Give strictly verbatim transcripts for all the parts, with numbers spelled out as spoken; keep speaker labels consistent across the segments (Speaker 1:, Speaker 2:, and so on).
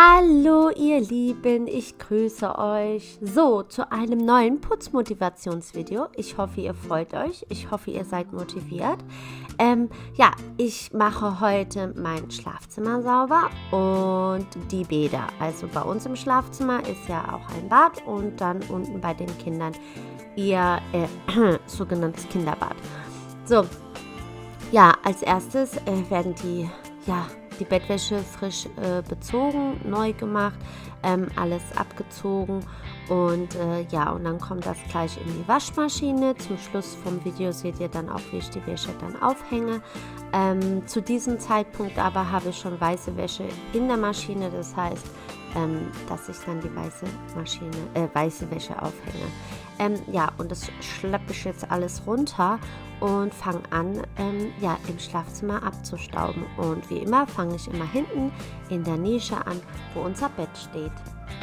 Speaker 1: Hallo ihr Lieben, ich grüße euch. So, zu einem neuen Putzmotivationsvideo. Ich hoffe, ihr freut euch. Ich hoffe, ihr seid motiviert. Ähm, ja, ich mache heute mein Schlafzimmer sauber und die Bäder. Also bei uns im Schlafzimmer ist ja auch ein Bad und dann unten bei den Kindern ihr äh, sogenanntes Kinderbad. So, ja, als erstes äh, werden die, ja, die Bettwäsche frisch äh, bezogen, neu gemacht, ähm, alles abgezogen und äh, ja, und dann kommt das gleich in die Waschmaschine. Zum Schluss vom Video seht ihr dann auch, wie ich die Wäsche dann aufhänge. Ähm, zu diesem Zeitpunkt aber habe ich schon weiße Wäsche in der Maschine, das heißt, ähm, dass ich dann die weiße Maschine, äh, weiße Wäsche aufhänge. Ähm, ja, und das schleppe ich jetzt alles runter und fange an, ähm, ja, im Schlafzimmer abzustauben. Und wie immer fange ich immer hinten in der Nische an, wo unser Bett steht.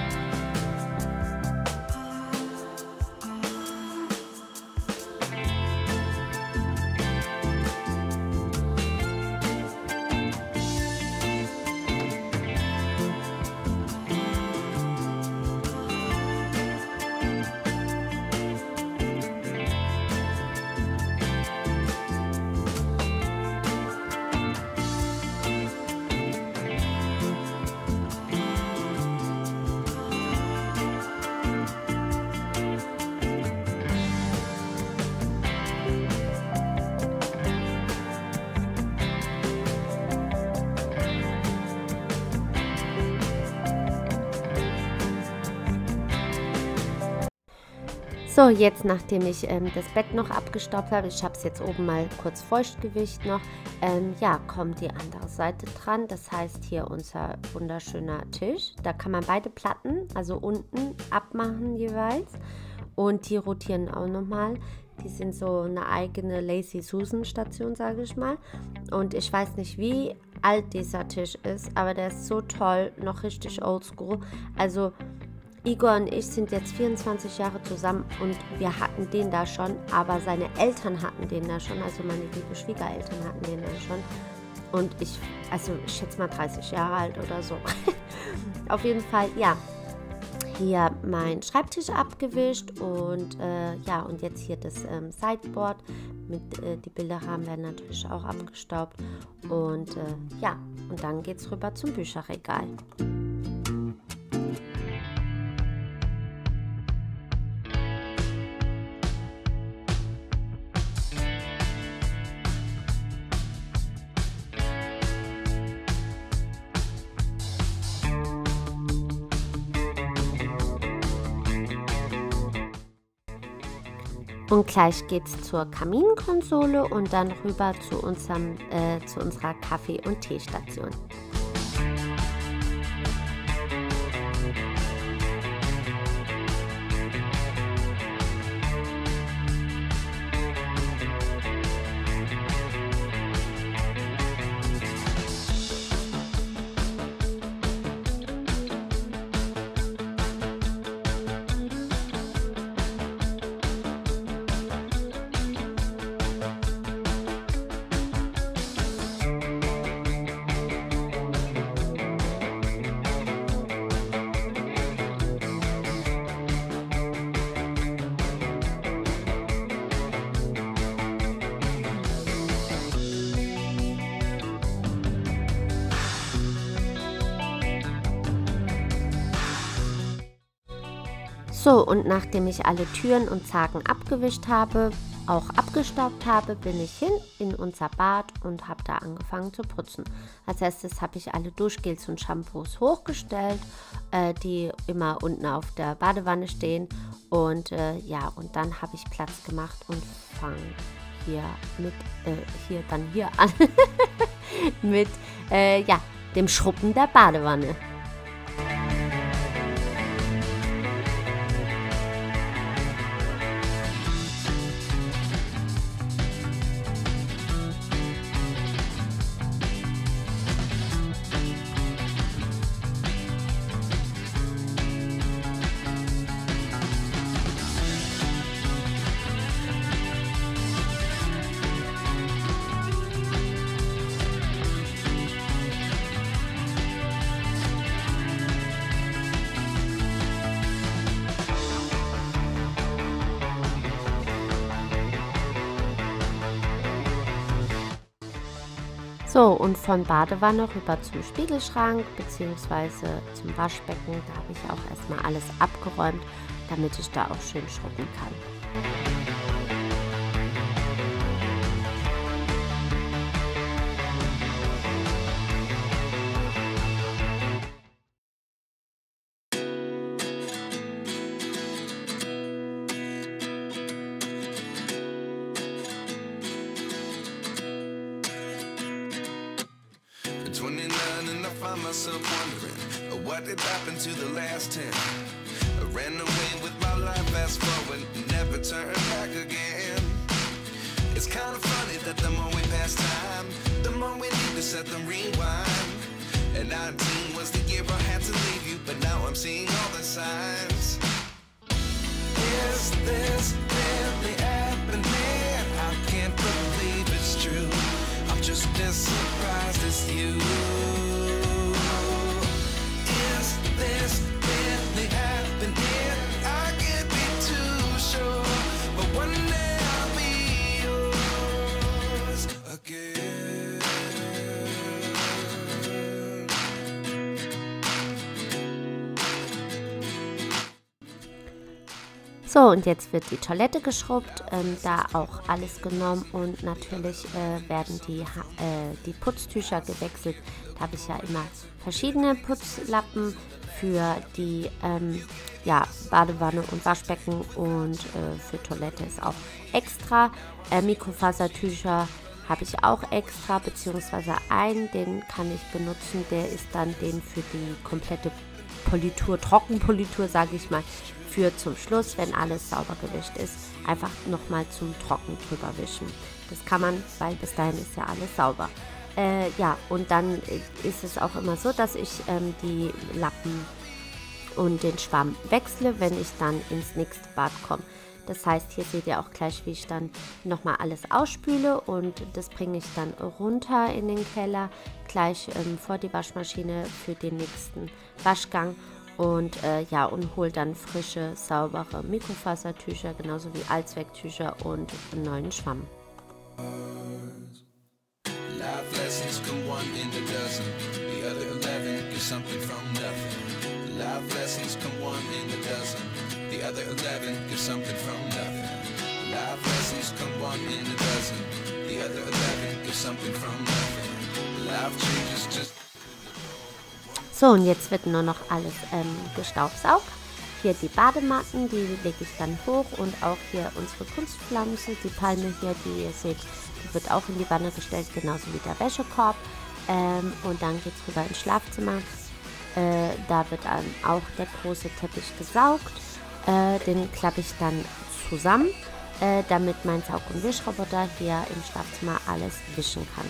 Speaker 1: So, jetzt nachdem ich ähm, das Bett noch abgestaubt habe, ich habe es jetzt oben mal kurz feuchtgewischt noch, ähm, ja, kommt die andere Seite dran. Das heißt hier unser wunderschöner Tisch. Da kann man beide Platten, also unten abmachen jeweils und die rotieren auch nochmal. Die sind so eine eigene Lazy Susan Station, sage ich mal. Und ich weiß nicht, wie alt dieser Tisch ist, aber der ist so toll, noch richtig oldschool. Also Igor und ich sind jetzt vierundzwanzig Jahre zusammen und wir hatten den da schon, aber seine Eltern hatten den da schon, also meine lieben Schwiegereltern hatten den da schon. Und ich, also ich schätze mal dreißig Jahre alt oder so. Auf jeden Fall, ja, hier mein Schreibtisch abgewischt und äh, ja, und jetzt hier das ähm, Sideboard mit, äh, die Bilderrahmen werden natürlich auch abgestaubt. Und äh, ja, und dann geht es rüber zum Bücherregal. Und gleich geht es zur Kaminkonsole und dann rüber zu, unserem, äh, zu unserer Kaffee- und Teestation. So, und nachdem ich alle Türen und Zagen abgewischt habe, auch abgestaubt habe, bin ich hin in unser Bad und habe da angefangen zu putzen. Als erstes habe ich alle Duschgels und Shampoos hochgestellt, äh, die immer unten auf der Badewanne stehen. Und äh, ja, und dann habe ich Platz gemacht und fange hier mit, äh, hier dann hier an, mit, äh, ja, dem Schrubben der Badewanne. So, und von Badewanne rüber zum Spiegelschrank bzw. zum Waschbecken. Da habe ich auch erstmal alles abgeräumt, damit ich da auch schön schrubben kann.
Speaker 2: twenty-nine and I find myself wondering, uh, what did happen to the last ten? I ran away with my life, fast forward, never turn back again. It's kind of funny that the more we pass time, the more we need to set them rewind. And nineteen was the year I had to leave you, but now I'm seeing all the signs. Is this really happening? I can't believe it's true. I'm just as surprised as you. Is this really happening? I can't be too sure, but one day I'll be yours again.
Speaker 1: So, und jetzt wird die Toilette geschrubbt, ähm, da auch alles genommen und natürlich äh, werden die, äh, die Putztücher gewechselt. Da habe ich ja immer verschiedene Putzlappen für die ähm, ja, Badewanne und Waschbecken und äh, für Toilette ist auch extra. Äh, Mikrofasertücher habe ich auch extra, beziehungsweise einen, den kann ich benutzen, der ist dann den für die komplette Politur, Trockenpolitur, sage ich mal, für zum Schluss, wenn alles sauber gewischt ist, einfach nochmal zum Trocken drüber wischen. Das kann man, weil bis dahin ist ja alles sauber. Äh, ja, und dann ist es auch immer so, dass ich ähm, die Lappen und den Schwamm wechsle, wenn ich dann ins nächste Bad komme. Das heißt, hier seht ihr auch gleich, wie ich dann nochmal alles ausspüle und das bringe ich dann runter in den Keller, gleich ähm, vor die Waschmaschine für den nächsten Waschgang. Und äh, ja, und hole dann frische, saubere Mikrofasertücher, genauso wie Allzwecktücher und einen neuen Schwamm.
Speaker 2: Life lessons come one in a dozen. The other eleven get something from nothing. Life lessons come one in a dozen. The other eleven get something from nothing. Life lessons come one in a dozen. The other eleven get something from nothing. Life changes just.
Speaker 1: So, und jetzt wird nur noch alles ähm, gestaubsaugt. Hier die Badematten, die lege ich dann hoch und auch hier unsere Kunstpflanze, die Palme hier, die ihr seht, die wird auch in die Wanne gestellt, genauso wie der Wäschekorb. Ähm, und dann geht es rüber ins Schlafzimmer. Äh, da wird dann auch der große Teppich gesaugt. Äh, den klappe ich dann zusammen, äh, damit mein Saug- und Wischroboter hier im Schlafzimmer alles wischen kann.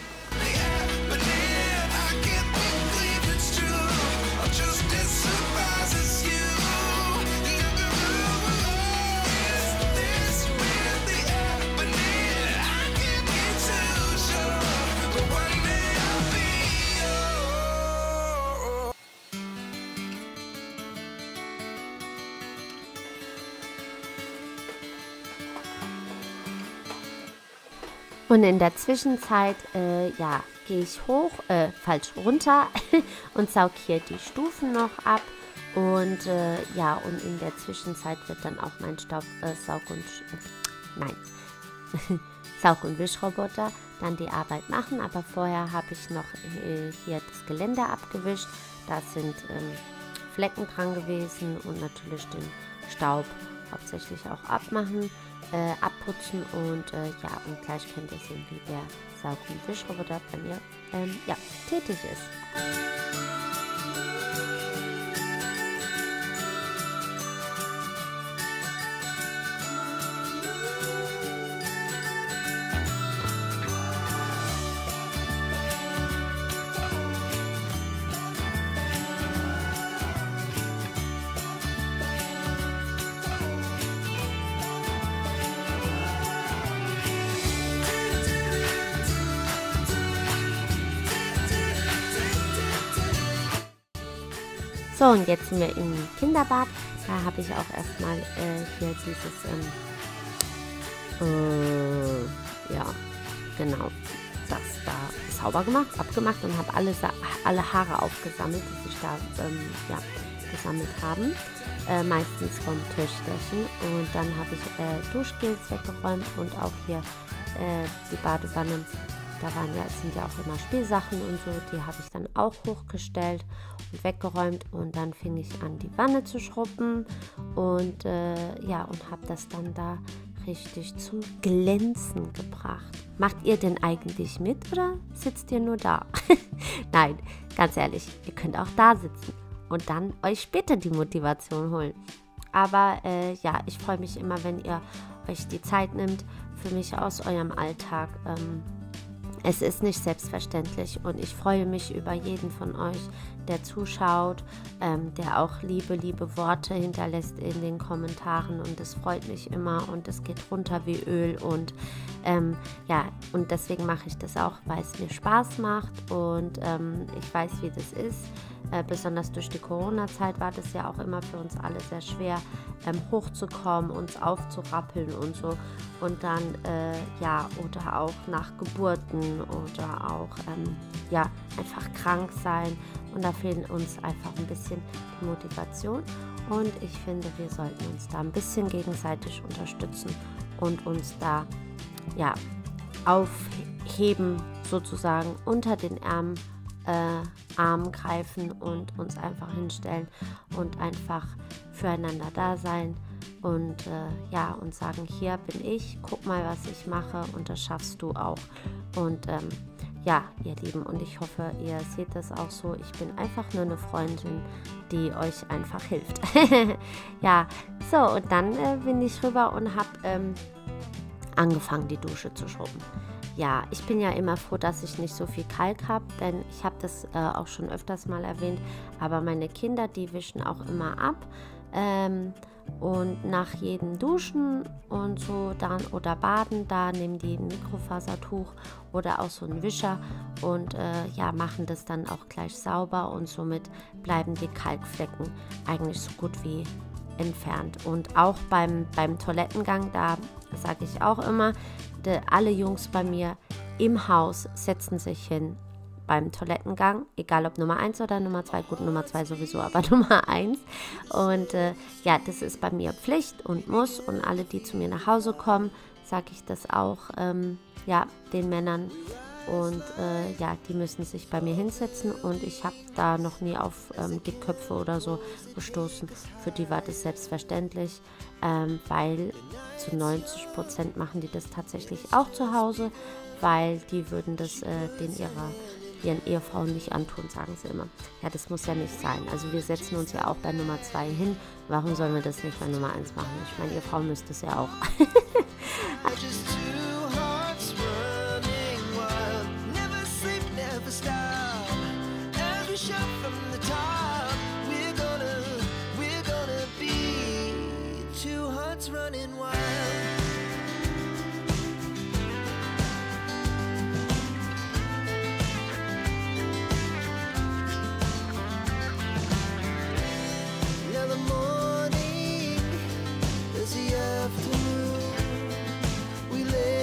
Speaker 1: Und in der Zwischenzeit, äh, ja, gehe ich hoch, äh, falsch runter und saug hier die Stufen noch ab. Und äh, ja, und in der Zwischenzeit wird dann auch mein Staub, äh, Saug- und, äh, nein, Saug- und Wischroboter dann die Arbeit machen. Aber vorher habe ich noch äh, hier das Geländer abgewischt. Da sind ähm, Flecken dran gewesen und natürlich den Staub hauptsächlich auch abmachen. Äh, abputzen und äh, ja, und gleich könnt ihr sehen, wie der Saug- und Wischroboter bei mir ähm, ja, tätig ist. So, und jetzt sind wir im Kinderbad. Da habe ich auch erstmal äh, hier dieses, ähm, äh, ja, genau, das da ist sauber gemacht, abgemacht und habe alle, alle Haare aufgesammelt, die sich da ähm, ja, gesammelt haben. Äh, meistens vom Töchterchen. Und dann habe ich äh, Duschgels weggeräumt und auch hier äh, die Badewanne. Da waren ja, sind ja auch immer Spielsachen und so, die habe ich dann auch hochgestellt und weggeräumt und dann fing ich an, die Wanne zu schrubben und äh, ja, und habe das dann da richtig zum Glänzen gebracht. Macht ihr denn eigentlich mit oder sitzt ihr nur da? Nein, ganz ehrlich, ihr könnt auch da sitzen und dann euch später die Motivation holen. Aber äh, ja, ich freue mich immer, wenn ihr euch die Zeit nimmt für mich aus eurem Alltag. Ähm, Es ist nicht selbstverständlich und ich freue mich über jeden von euch, der zuschaut, ähm, der auch liebe, liebe Worte hinterlässt in den Kommentaren und das freut mich immer und es geht runter wie Öl und ähm, ja, und deswegen mache ich das auch, weil es mir Spaß macht und ähm, ich weiß, wie das ist. Äh, besonders durch die Corona-Zeit war das ja auch immer für uns alle sehr schwer, ähm, hochzukommen, uns aufzurappeln und so. Und dann, äh, ja, oder auch nach Geburten oder auch, ähm, ja, einfach krank sein. Und da fehlt uns einfach ein bisschen die Motivation. Und ich finde, wir sollten uns da ein bisschen gegenseitig unterstützen und uns da, ja, aufheben, sozusagen unter den Ärmel. Äh, Arm greifen und uns einfach hinstellen und einfach füreinander da sein und äh, ja, und sagen, hier bin ich, guck mal, was ich mache und das schaffst du auch. Und ähm, ja, ihr Lieben, und ich hoffe, ihr seht das auch so. Ich bin einfach nur eine Freundin, die euch einfach hilft. Ja, so, und dann äh, bin ich rüber und habe ähm, angefangen, die Dusche zu schrubben. Ja, ich bin ja immer froh, dass ich nicht so viel Kalk habe, denn ich habe das äh, auch schon öfters mal erwähnt, aber meine Kinder, die wischen auch immer ab ähm, und nach jedem Duschen und so dann oder Baden, da nehmen die ein Mikrofasertuch oder auch so einen Wischer und äh, ja, machen das dann auch gleich sauber und somit bleiben die Kalkflecken eigentlich so gut wie entfernt. Und auch beim, beim Toilettengang, da sage ich auch immer, de, alle Jungs bei mir im Haus setzen sich hin beim Toilettengang, egal ob Nummer eins oder Nummer zwei, gut, Nummer zwei sowieso, aber Nummer eins. Und äh, ja, das ist bei mir Pflicht und muss und alle, die zu mir nach Hause kommen, sage ich das auch, ähm, ja, den Männern. Und äh, ja, die müssen sich bei mir hinsetzen und ich habe da noch nie auf ähm, Dickköpfe oder so gestoßen. Für die war das selbstverständlich, ähm, weil zu neunzig Prozent machen die das tatsächlich auch zu Hause, weil die würden das äh, den ihrer, ihren Ehefrauen nicht antun, sagen sie immer. Ja, das muss ja nicht sein. Also wir setzen uns ja auch bei Nummer zwei hin. Warum sollen wir das nicht bei Nummer eins machen? Ich meine, ihr Frau müsst es ja auch.
Speaker 2: Running wild. Now the morning is the afternoon. We lay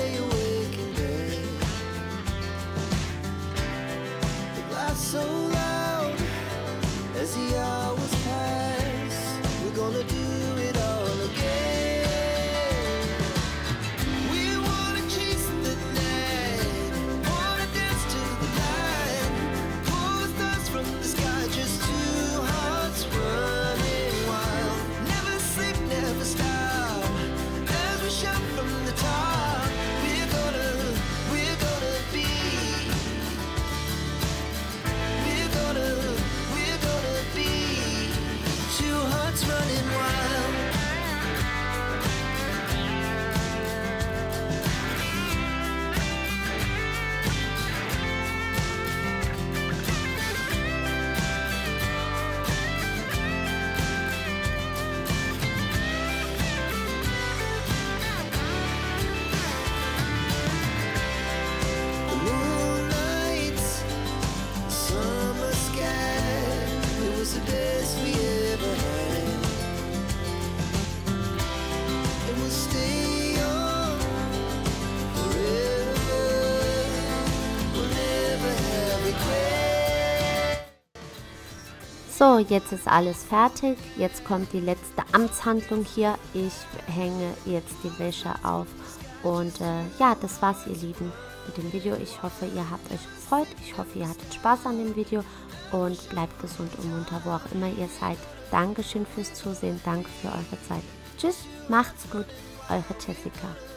Speaker 1: So, jetzt ist alles fertig. Jetzt kommt die letzte Amtshandlung hier. Ich hänge jetzt die Wäsche auf. Und äh, ja, das war's, ihr Lieben, mit dem Video. Ich hoffe, ihr habt euch gefreut. Ich hoffe, ihr hattet Spaß an dem Video. Und bleibt gesund und munter, wo auch immer ihr seid. Dankeschön fürs Zusehen. Danke für eure Zeit. Tschüss, macht's gut. Eure Jessica.